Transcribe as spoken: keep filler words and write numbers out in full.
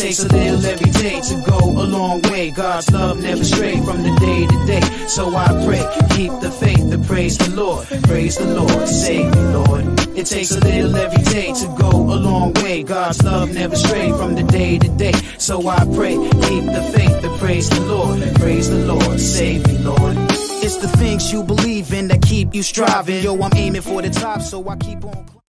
takes a little every day to go a long way. God's love never stray from the day to day. So I pray, keep the faith to praise the Lord. Praise the Lord, save me, Lord. It takes a little every day to go a long way. God's love never stray from the day to day. So I pray, keep the faith to praise the Lord. Praise the Lord, save me, Lord. It's the things you believe in that keep you striving. Yo, I'm aiming for the top, so I keep on.